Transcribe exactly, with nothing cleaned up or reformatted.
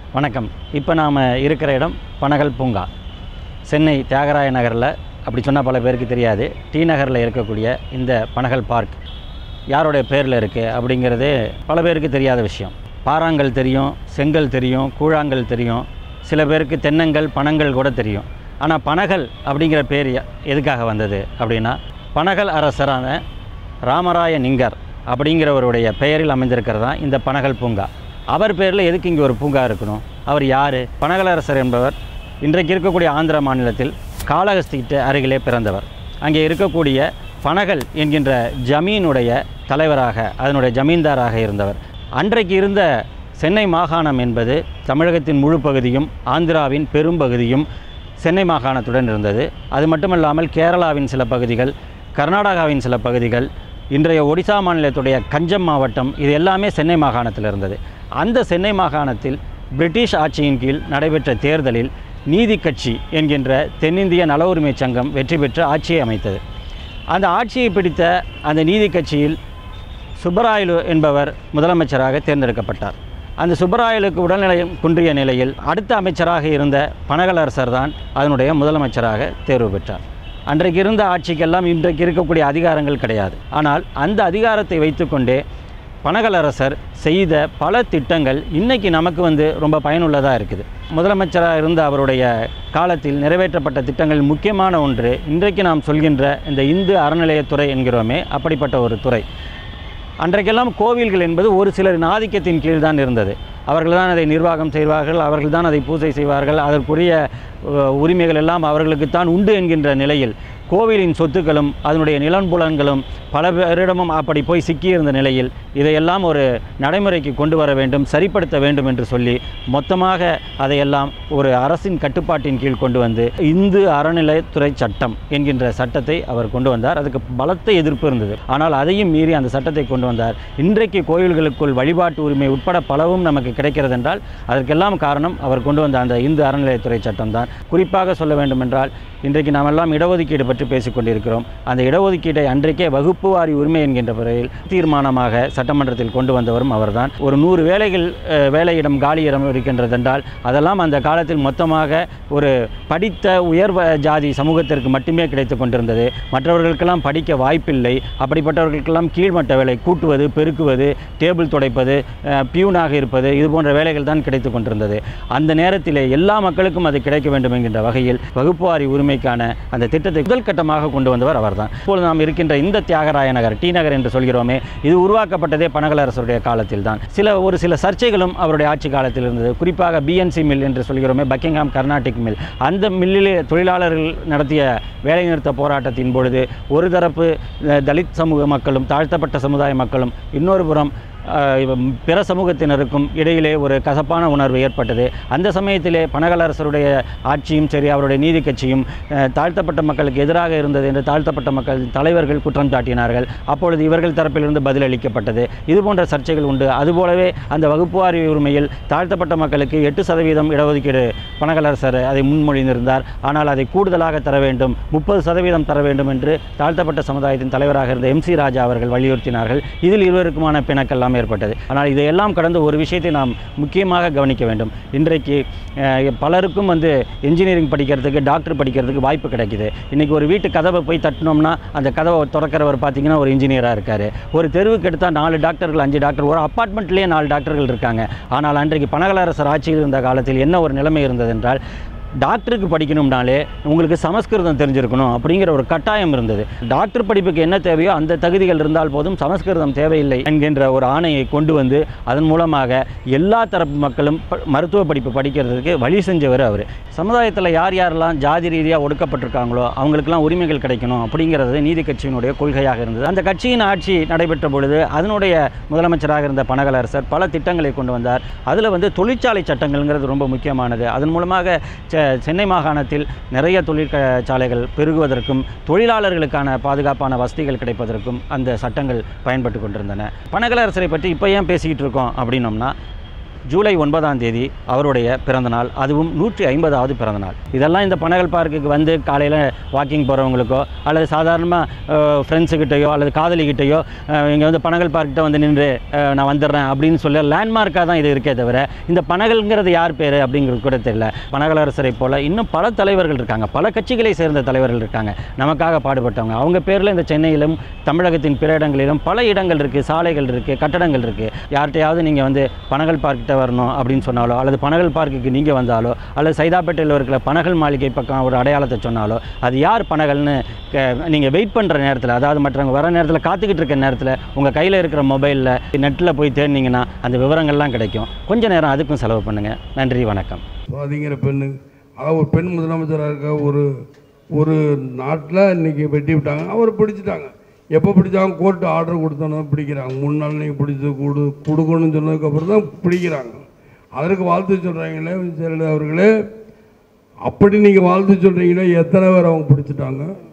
வணக்கம். இப்போ நாம் இருக்கிற இடம் பனகல் பூங்கா, சென்னை தியாகராய நகரில். அப்படி சொன்னால் பல பேருக்கு தெரியாது. டி நகரில் இருக்கக்கூடிய இந்த பனகல் பார்க் யாருடைய பேரில் இருக்குது அப்படிங்கிறதே பல பேருக்கு தெரியாத விஷயம். பாறாங்கல் தெரியும், செங்கல் தெரியும், கூழாங்கல் தெரியும், சில பேருக்கு தென்னங்கள் பனங்கள் கூட தெரியும். ஆனால் பனகல் அப்படிங்கிற பேர் எதுக்காக வந்தது அப்படின்னா, பனகல் அரசரான ராமராய நிங்கர் அப்படிங்கிறவருடைய பெயரில் அமைந்திருக்கிறதா இந்த பனகல் பூங்கா. அவர் பேரில் எதுக்கு இங்கே ஒரு பூங்கா இருக்கணும்? அவர் யார்? பனகலரசர் என்பவர் இன்றைக்கு இருக்கக்கூடிய ஆந்திர மாநிலத்தில் காளஹஸ்திக்கு அருகிலே பிறந்தவர். அங்கே இருக்கக்கூடிய பனகல் என்கின்ற ஜமீனுடைய தலைவராக, அதனுடைய ஜமீன்தாராக இருந்தவர். அன்றைக்கு இருந்த சென்னை மாகாணம் என்பது தமிழகத்தின் முழு பகுதியும் ஆந்திராவின் பெரும்பகுதியும் சென்னை மாகாணத்துடன் இருந்தது. அது மட்டுமல்லாமல் கேரளாவின் சில பகுதிகள், கர்நாடகாவின் சில பகுதிகள், இன்றைய ஒடிசா மாநிலத்துடைய கஞ்சம் மாவட்டம், இது எல்லாமே சென்னை மாகாணத்தில் இருந்தது. அந்த சென்னை மாகாணத்தில் பிரிட்டிஷ் ஆட்சியின் கீழ் நடைபெற்ற தேர்தலில் நீதி கட்சி என்கின்ற தென்னிந்திய நல உரிமை சங்கம் வெற்றி பெற்று ஆட்சியை அமைத்தது. அந்த ஆட்சியை பிடித்த அந்த நீதி கட்சியில் சுப்பராயலு என்பவர் முதலமைச்சராக தேர்ந்தெடுக்கப்பட்டார். அந்த சுப்பராயலுக்கு உடல்நிலை குன்றிய நிலையில் அடுத்த அமைச்சராக இருந்த பனகலரசர் தான் அதனுடைய முதலமைச்சராக தேர்வு பெற்றார். அன்றைக்கு இருந்த ஆட்சிக்கெல்லாம் இன்றைக்கு இருக்கக்கூடிய அதிகாரங்கள் கிடையாது. ஆனால் அந்த அதிகாரத்தை வைத்துக்கொண்டே பனகலரசர் செய்த பல திட்டங்கள் இன்றைக்கி நமக்கு வந்து ரொம்ப பயனுள்ளதாக இருக்குது. முதலமைச்சராக இருந்த அவருடைய காலத்தில் நிறைவேற்றப்பட்ட திட்டங்கள் முக்கியமான ஒன்று இன்றைக்கு நாம் சொல்கின்ற இந்த இந்து அறநிலையத்துறை என்கிறோமே, அப்படிப்பட்ட ஒரு துறை. அன்றைக்கெல்லாம் கோவில்கள் என்பது ஒரு சிலரின் ஆதிக்கத்தின் கீழ் தான் இருந்தது. அவர்கள் தான் அதை நிர்வாகம் செய்வார்கள், அவர்கள் தான் அதை பூஜை செய்வார்கள், அதற்குரிய உரிமைகள் எல்லாம் அவர்களுக்குத்தான் உண்டு என்கின்ற நிலையில் கோவிலின் சொத்துக்களும் அதனுடைய நிலன்புலன்களும் பல பேரிடமும் அப்படி போய் சிக்கியிருந்த நிலையில் இதையெல்லாம் ஒரு நடைமுறைக்கு கொண்டு வர வேண்டும், சரிப்படுத்த வேண்டும் என்று சொல்லி மொத்தமாக அதையெல்லாம் ஒரு அரசின் கட்டுப்பாட்டின் கீழ் கொண்டு வந்து இந்து அறநிலையத்துறை சட்டம் என்கின்ற சட்டத்தை அவர் கொண்டு வந்தார். அதுக்கு பலத்த எதிர்ப்பு இருந்தது. ஆனால் அதையும் மீறி அந்த சட்டத்தை கொண்டு வந்தார். இன்றைக்கு கோயில்களுக்குள் வழிபாட்டு உரிமை உட்பட பலவும் நமக்கு கிடைக்கிறது என்றால் அதற்கெல்லாம் காரணம் அவர் கொண்டு வந்த அந்த இந்து அறநிலையத்துறை சட்டம் தான். குறிப்பாக சொல்ல வேண்டும் என்றால், இன்றைக்கு நாம் எல்லாம் இடஒதுக்கீடு பற்றி பேசிக்கொண்டிருக்கிறோம். அந்த இடஒதுக்கீட்டை அன்றைக்கே வகுப்பு வாரி உரிமை என்கின்ற முறையில் தீர்மானமாக சட்டமன்றத்தில் கொண்டு வந்தவரும் அவர்தான். ஒரு நூறு வேலைகள் வேலையிடம் காலியிடம் இருக்கின்றதென்றால் அதெல்லாம் அந்த காலத்தில் மொத்தமாக ஒரு படித்த உயர் ஜாதி சமூகத்திற்கு மட்டுமே கிடைத்து கொண்டிருந்தது. மற்றவர்களுக்கெல்லாம் படிக்க வாய்ப்பில்லை. அப்படிப்பட்டவர்களுக்கெல்லாம் கீழ்மட்ட வேலை, கூட்டுவது, பெருக்குவது, டேபிள் துடைப்பது, பியூனாக இருப்பது, இது போன்ற வேலைகள் தான் கிடைத்து கொண்டிருந்தது. அந்த நேரத்திலே எல்லா மக்களுக்கும் அது கிடைக்க வேண்டும் என்கின்ற வகையில் வகுப்புவாரி உரிமைக்கான அந்த திட்டத்தை முதல் கட்டமாக கொண்டு வந்தவர் அவர்தான். இப்போது நாம் இருக்கின்ற இந்த தியாகராய நகர், டி நகர் என்று சொல்கிறோமே, இது உருவாக்கப்பட்டதே பனகலரசருடைய காலத்தில் தான். சில ஒரு சில சர்ச்சைகளும் அவருடைய ஆட்சி காலத்தில் இருந்தது. குறிப்பாக பிஎன்சி மில் என்று சொல்கிறோமே, பக்கிங்ஹாம் கர்நாடிக் மில், அந்த மில்லிலே தொழிலாளர்கள் நடத்திய வேலைநிறுத்த போராட்டத்தின் பொழுது ஒரு தரப்பு தலித் சமூக மக்களும் தாழ்த்தப்பட்ட சமுதாய மக்களும், இன்னொரு புறம் பிற சமூகத்தினருக்கும் இடையிலே ஒரு கசப்பான உணர்வு ஏற்பட்டது. அந்த சமயத்திலே பனகலரசருடைய ஆட்சியும் சரி, அவருடைய நீதி கட்சியும் தாழ்த்தப்பட்ட மக்களுக்கு எதிராக இருந்தது என்று தாழ்த்தப்பட்ட மக்கள் தலைவர்கள் குற்றம் சாட்டினார்கள். அப்பொழுது இவர்கள் தரப்பிலிருந்து பதிலளிக்கப்பட்டது. இது போன்ற சர்ச்சைகள் உண்டு. அதுபோலவே அந்த வகுப்புவாரி உரிமையில் தாழ்த்தப்பட்ட மக்களுக்கு எட்டு சதவீதம் இடஒதுக்கீடு பனகலரசர் அதை முன்மொழிந்திருந்தார். ஆனால் அதை கூடுதலாக தர வேண்டும், முப்பது சதவீதம் தர வேண்டும் என்று தாழ்த்தப்பட்ட சமுதாயத்தின் தலைவராக இருந்த எம் சி ராஜா அவர்கள் வலியுறுத்தினார்கள். இதில் இருவருக்குமான பிணக்கெல்லாம் ஏற்பட்டது. ஆனால் இதையெல்லாம் கடந்து ஒரு விஷயத்தை நாம் முக்கியமாக கவனிக்க வேண்டும். இன்றைக்கு பலருக்கும் வந்து இன்ஜினியரிங் படிக்கிறதுக்கு, டாக்டர் படிக்கிறதுக்கு வாய்ப்பு கிடைக்குது. இன்றைக்கி ஒரு வீட்டு கதவை போய் தட்டினோம்னா அந்த கதவை திறக்கிறவர் பார்த்திங்கன்னா ஒரு இன்ஜினியராக இருக்கார். ஒரு தெருவுக்கு எடுத்தால் நாலு டாக்டர்கள், அஞ்சு டாக்டர், ஒரு அப்பார்ட்மெண்ட்லேயே நாலு டாக்டர்கள் இருக்காங்க. ஆனால் அன்றைக்கு பனகலரசர் ஆட்சியில் இருந்த காலத்தில் என்ன ஒரு நிலைமை இருந்தது என்றால், டாக்டருக்கு படிக்கணும்னாலே உங்களுக்கு சமஸ்கிருதம் தெரிஞ்சிருக்கணும் அப்படிங்கிற ஒரு கட்டாயம் இருந்தது. டாக்டர் படிப்புக்கு என்ன தேவையோ அந்த தகுதிகள் இருந்தால் போதும், சமஸ்கிருதம் தேவையில்லை என்கின்ற ஒரு ஆணையை கொண்டு வந்து அதன் மூலமாக எல்லா தரப்பு மக்களும் மருத்துவ படிப்பு படிக்கிறதுக்கு வழி செஞ்சவர் அவர். சமுதாயத்தில் யார் யாரெல்லாம் ஜாதி ரீதியாக ஒடுக்கப்பட்டிருக்காங்களோ அவங்களுக்கெல்லாம் உரிமைகள் கிடைக்கணும் அப்படிங்கிறது நீதி கட்சியினுடைய கொள்கையாக இருந்தது. அந்த கட்சியின் ஆட்சி நடைபெற்ற பொழுது அதனுடைய முதலமைச்சராக இருந்த பனகலரசர் பல திட்டங்களை கொண்டு வந்தார். அதில் வந்து தொழிற்சாலை சட்டங்கள்ங்கிறது ரொம்ப முக்கியமானது. அதன் மூலமாக சென்னை மாகாணத்தில் நிறைய தொழிற்சாலைகள் பெருகுவதற்கும் தொழிலாளர்களுக்கான பாதுகாப்பான வசதிகள் கிடைப்பதற்கும் அந்த சட்டங்கள் பயன்பட்டு கொண்டிருந்தன. பனகலரசரை பற்றி இப்போ ஏன் பேசிக்கிட்டு இருக்கோம் அப்படின்னோம்னா, ஜூலை ஒன்பதாம் தேதி அவருடைய பிறந்தநாள், அதுவும் நூற்றி ஐம்பதாவது பிறந்தநாள். இதெல்லாம் இந்த பனகல் பார்க்குக்கு வந்து காலையில் வாக்கிங் போகிறவங்களுக்கோ அல்லது சாதாரணமாக ஃப்ரெண்ட்ஸுக்கிட்டையோ அல்லது காதலிக்கிட்டையோ இங்கே வந்து பனகல் பார்க்கிட்ட வந்து நின்று நான் வந்துடுறேன் அப்படின்னு சொல்ல லேண்ட்மார்க்காக தான் இது இருக்கே தவிர இந்த பனகல்ங்கிறது யார் பேர் அப்படிங்கிறது கூட தெரியல. பனகலரசரை போல் இன்னும் பல தலைவர்கள் இருக்காங்க, பல கட்சிகளை சேர்ந்த தலைவர்கள் இருக்காங்க, நமக்காக பாடுபட்டவங்க. அவங்க பேரில் இந்த சென்னையிலும் தமிழகத்தின் பிற இடங்களிலும் பல இடங்கள் இருக்குது, சாலைகள் இருக்குது, கட்டடங்கள் இருக்குது. யார்கிட்டையாவது நீங்கள் வந்து பனகல் பார்க்கிட்ட வரணும் அப்படின்னு சொன்னாலோ அல்லது பனகல் பார்க்குக்கு நீங்கள் வந்தாலோ அல்லது சைதாப்பேட்டையில் இருக்கிற பனகல் மாளிகை பக்கம் ஒரு அடையாளத்தை சொன்னாலோ அது யார் பனகல்னு நீங்கள் வெயிட் பண்ணுற நேரத்தில், அதாவது மற்றவங்க வர நேரத்தில் காத்துக்கிட்டு இருக்க நேரத்தில் உங்கள் கையில் இருக்கிற மொபைலில் நெட்டில் போய் தேடினீங்கன்னா அந்த விவரங்கள்லாம் கிடைக்கும். கொஞ்சம் நேரம் அதுக்கும் செலவு பண்ணுங்கள். நன்றி, வணக்கம். சுவாதிங்கிற பெண்ணு, அதாவது ஒரு பெண் முதலமைச்சராக இருக்க ஒரு ஒரு நாட்டில் இன்றைக்கி வெட்டி விட்டாங்க. அவர் பிடிச்சிட்டாங்க. எப்போ பிடிச்சாங்க? கோர்ட்டு ஆர்டர் கொடுத்தோன்னு தான் பிடிக்கிறாங்க. மூணு நாள் நீங்கள் பிடிச்சி கொடு கொடுக்கணும்னு சொன்னதுக்கப்புறம் தான் பிடிக்கிறாங்க. அதற்கு வாழ்த்து சொல்கிறாங்களே ஜெயலலிதா அவர்களே. அப்படி நீங்கள் வாழ்த்து சொல்கிறீங்களே, எத்தனை பேர் அவங்க பிடிச்சிட்டாங்க?